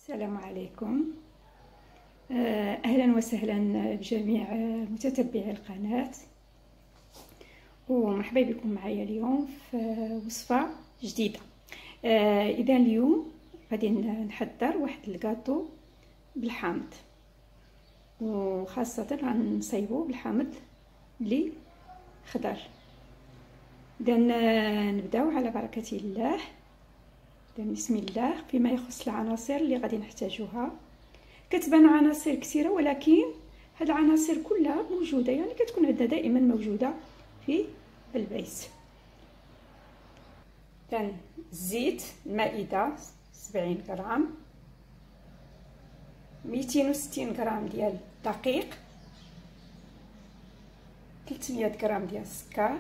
السلام عليكم. أهلا وسهلا بجميع متتبعي القناة، ومرحبا بكم معايا اليوم في وصفة جديدة. إذا اليوم غادي نحضر واحد الكاطو بالحامض، وخاصة غنصايبو بالحامض اللي خضر. إذا نبداو على بركة الله. بسم الله. فيما يخص العناصر اللي غادي نحتاجوها، كتبان عناصر كثيره، ولكن هاد العناصر كلها موجوده، يعني كتكون عندنا دائما موجوده في البيت. كان الزيت المائده 70 غرام، 260 غرام ديال الدقيق، 300 غرام ديال السكر،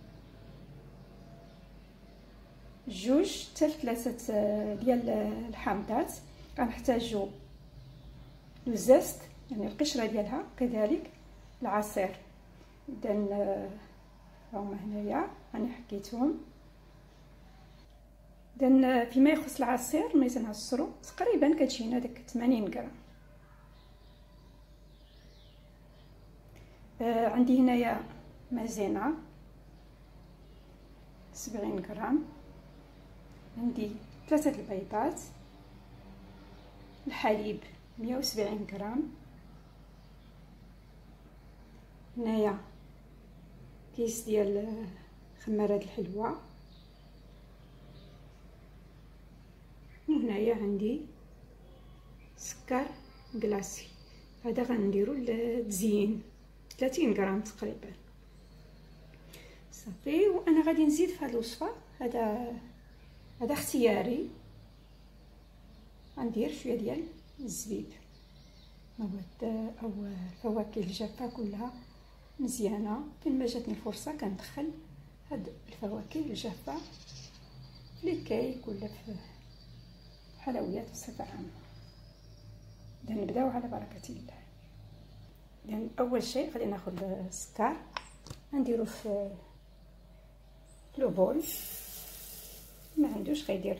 2 حتى 3 ديال الحامضات. غنحتاجو الزست يعني القشره ديالها، كذلك العصير. اذا هما هنايا راني حكيتهم. اذا فيما يخص العصير ملي تنعصرو تقريبا كتجينا داك 80 غرام. عندي هنايا مازينه 70 غرام، عندي 3 البيضات، الحليب 170 غرام، هنايا كيس ديال خمارات الحلوى، وهنايا عندي سكر كلاصي. هذا غنديرو للتزيين 30 غرام تقريبا. صافي. وانا غادي نزيد في هذه الوصفه، هذا اختياري، غندير شويه ديال الزبيب او الفواكه الجافه كلها مزيانه. فين ما جاتني الفرصه كندخل هاد الفواكه الجافه في الكيك ولا في الحلويات بصفه عامه. اذا نبداو على بركه الله. اذا اول شيء غادي ناخذ السكر نديرو في لو بول. ما عندوش غيدير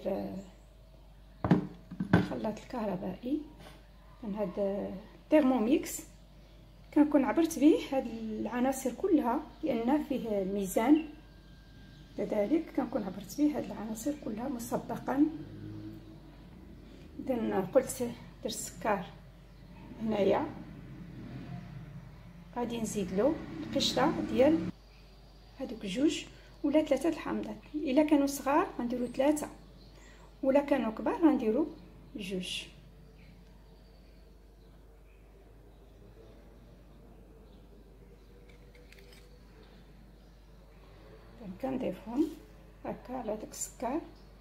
خلاط الكهربائي. كان هذا تيرموميكس كنكون عبرت به هاد العناصر كلها، لان فيه الميزان، لذلك كنكون عبرت به هاد العناصر كلها مسبقا. اذا قلت دير السكر هنايا، غادي نزيد له القشره ديال هادوك 2 ولا 3 الحامضات. الا كانوا صغار غنديروا 3، ولا كانوا كبار غنديروا 2. كنضيفهم هكا على داك السكر.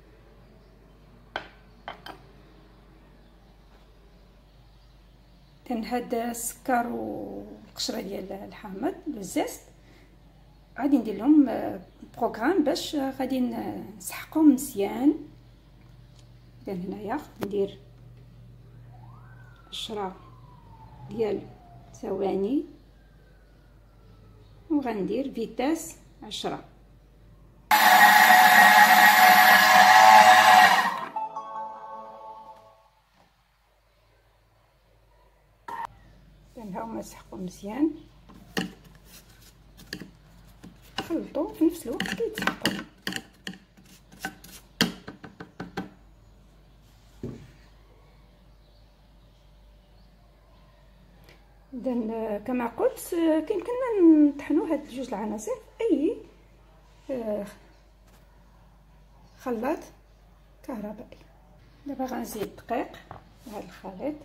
هاد السكر والقشره ديال الحامض الزست غادي ندير لهم بروغرام باش غادي نسحقهم مزيان. اذا هنايا ندير 10 ديال ثواني، وغندير فيتاس 10. اذا هاهما سحقوا مزيان، خلطوا في نفس الوقت كيتسحقوا. اذا كما قلت كيمكننا نطحنوا هاد 2 العناصر في اي خلاط كهربائي. دابا غنزيد الدقيق لهاد الخليط.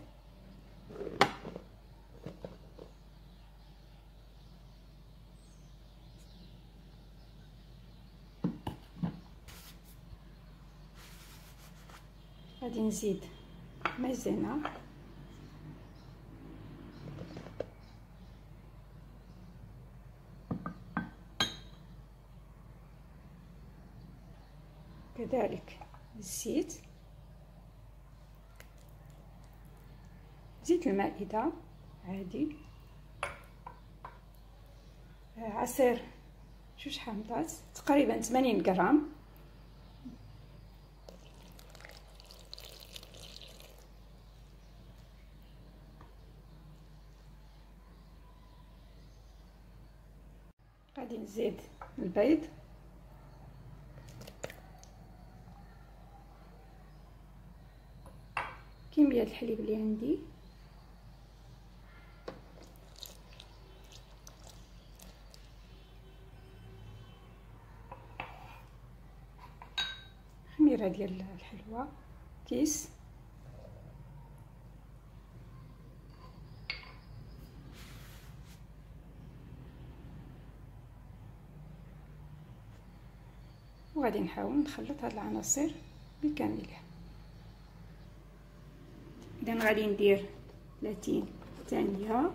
غادي نزيد مايزينا، كذلك الزيت، زيت المائدة عادي، عصير 2 حامضات تقريبا 80 غرام، غادي نزيد البيض، كمية الحليب اللي عندي، خميرة ديال الحلوى، كيس، وغادي نحاول نخلط هاد العناصر بكاملها. اذا غادي ندير 30 ثانيه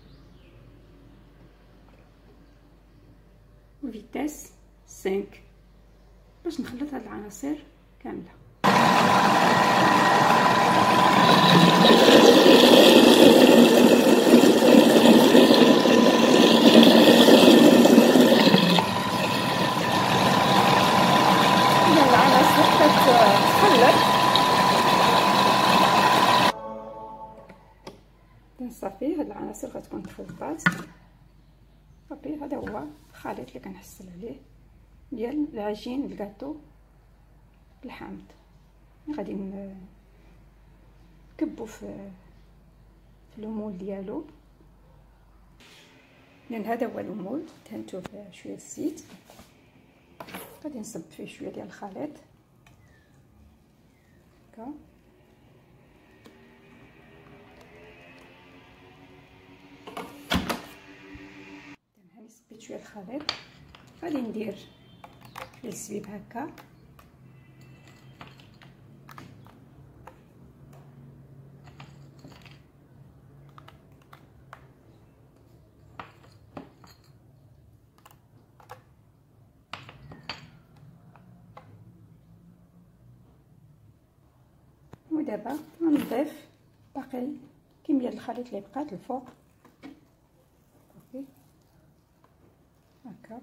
وفيتاس 5 باش نخلط هاد العناصر كامله. صافي هاد العناصر غتكون تخلطات. صافي هذا هو الخليط اللي كنحصل عليه ديال العجين الكاطو بالحامض. غادي نكبو في المول ديالو. لان هذا هو المول، دهنتو بشويه الزيت، غادي نصب فيه شويه ديال الخليط هكا. هاني صبيت شويه الخليط، غادي ندير الزبيب هكا، ودابا غنضيف باقي كميه الخليط اللي بقات الفوق. صافي هكا.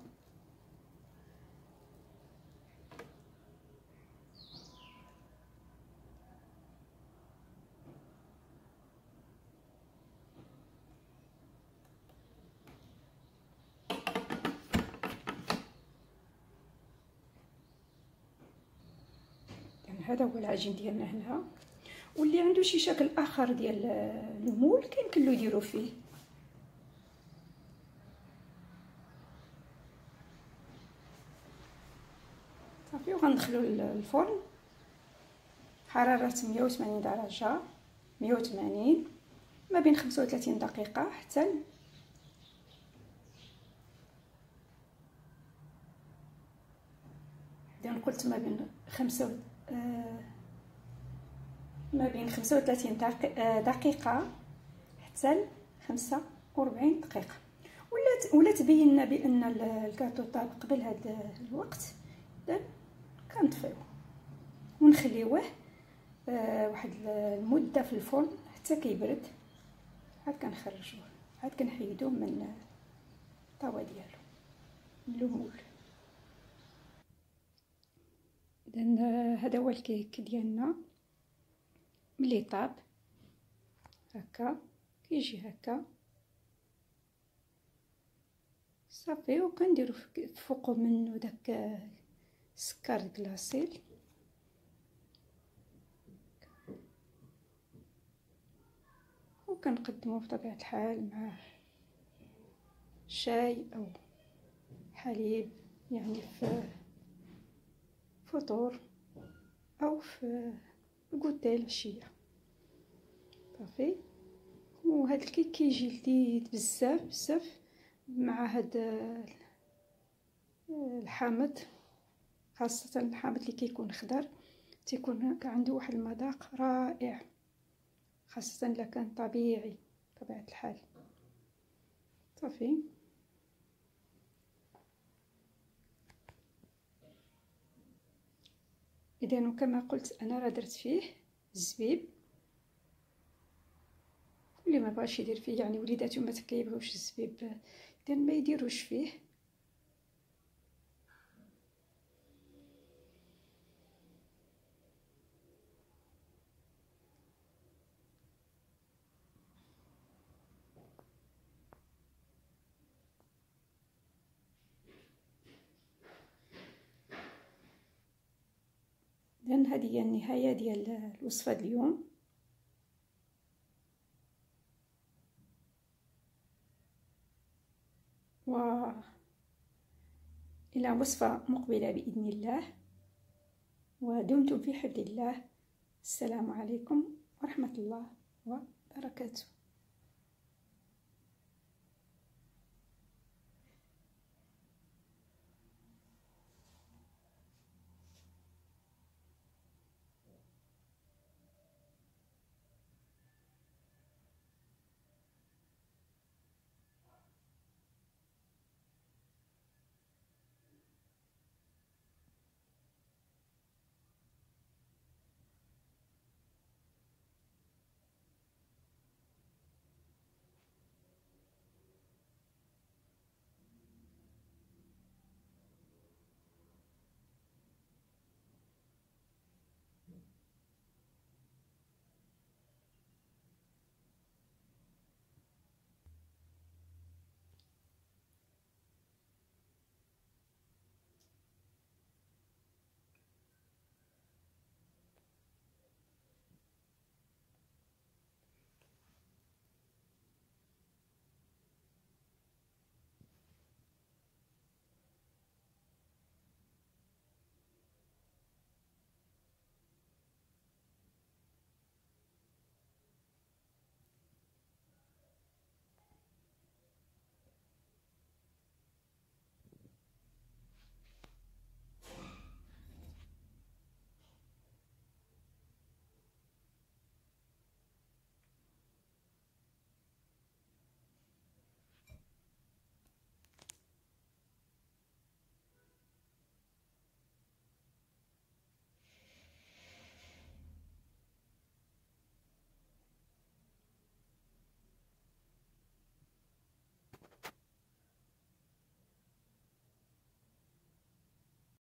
هذا هو العجين ديالنا هنا. واللي عنده شي شكل اخر ديال المول كيمكن له يديرو فيه. صافي وغندخلو الفرن حراره 180 درجه، 180 ما بين 35 دقيقه حتى اذا قلت ما بين 35 دقيقه حتى 45 دقيقه. ولا تبين بان الكاطو طاب قبل هذا الوقت، اذا كنطفيوه ونخليوه واحد المده في الفرن حتى كيبرد. عاد كنخرجوه، عاد كنحيدوه من الطاوه ديالو من المول. اذا هذا هو الكيك ديالنا ملي طاب هكا، كيجي هكا صافي. وكنديرو فوقو منه داك السكر كلاصيل، وكنقدموه بطبيعه الحال مع شاي او حليب، يعني في فطور او في كوتي العشيه. صافي. وهذا الكيك كيجي لذيذ بزاف بزاف مع هاد الحامض، خاصه الحامض اللي كيكون خضر تيكون عنده واحد المذاق رائع، خاصه الا كان طبيعي بطبيعه الحال. صافي. اذا كما قلت انا راه درت فيه الزبيب. اللي ما بغاش يدير فيه، يعني وليداتو ما كيبغيوش الزبيب، اذا ما يديروش فيه. إذن هذه هي النهاية ديال الوصفة اليوم. وإلى وصفة مقبلة بإذن الله، ودمتم في حفظ الله. السلام عليكم ورحمة الله وبركاته.